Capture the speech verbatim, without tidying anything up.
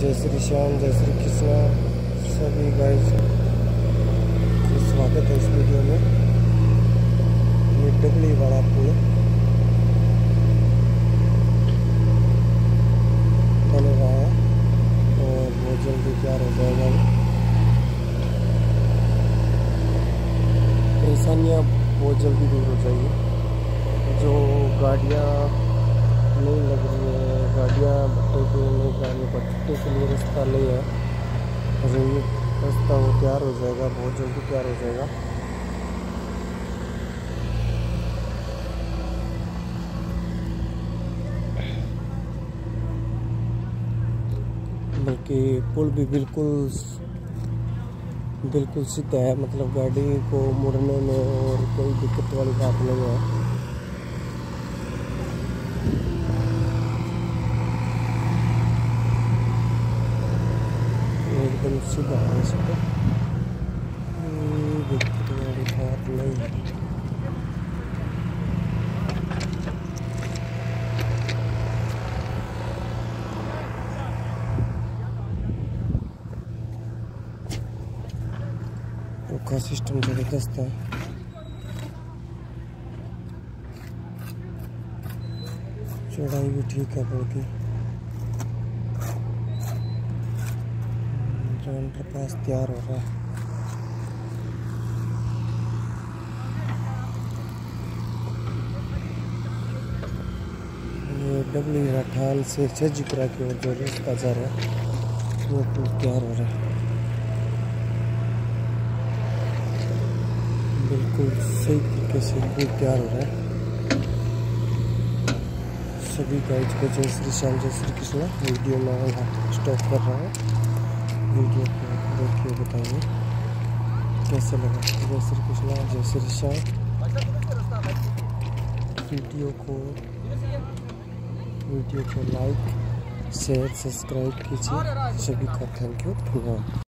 जय श्री श्याम, जय श्री कृष्णा सभी गाइस, स्वागत है इस वीडियो में। ये डबली वाला पुल बन रहा है और बहुत जल्दी तैयार हो जाएगा। परेशानियाँ बहुत जल्दी दूर हो जाएगी। जो गाड़ियाँ नहीं लग रही है, गाड़ियाँ भट्टे पे नहीं जा रही, भट्टे के लिए रास्ता नहीं है और ये रास्ता वो तैयार हो जाएगा, बहुत जल्दी तैयार हो जाएगा। बल्कि पुल भी बिल्कुल बिल्कुल सीधा है, मतलब गाड़ी को मुड़ने में और कोई दिक्कत वाली बात नहीं है। एकदम सीधा है, इस पर दिक्कत वाली बात नहीं है। का सिस्टम जबरदस्त है। चौड़ाई भी ठीक है पुल की। जो अंडरपास तैयार हो रहा है। ये डबली राठान से छजीपुरा की ओर जो रास्ता जा रहा है वो पुल तैयार हो रहा है। बिल्कुल सही तरीके से पुल तैयार हो रहा है। सभी गाइस को जय श्री श्याम, जय श्री कृष्णा। वीडियो में यहाँ स्टॉप कर रहा हूँ। वीडियो को देख के बताइए कैसे लगा। जय श्री कृष्णा, जय श्री श्याम। वीडियो को वीडियो को लाइक शेयर सब्सक्राइब कीजिए। सभी का थैंक यू, धन्यवाद।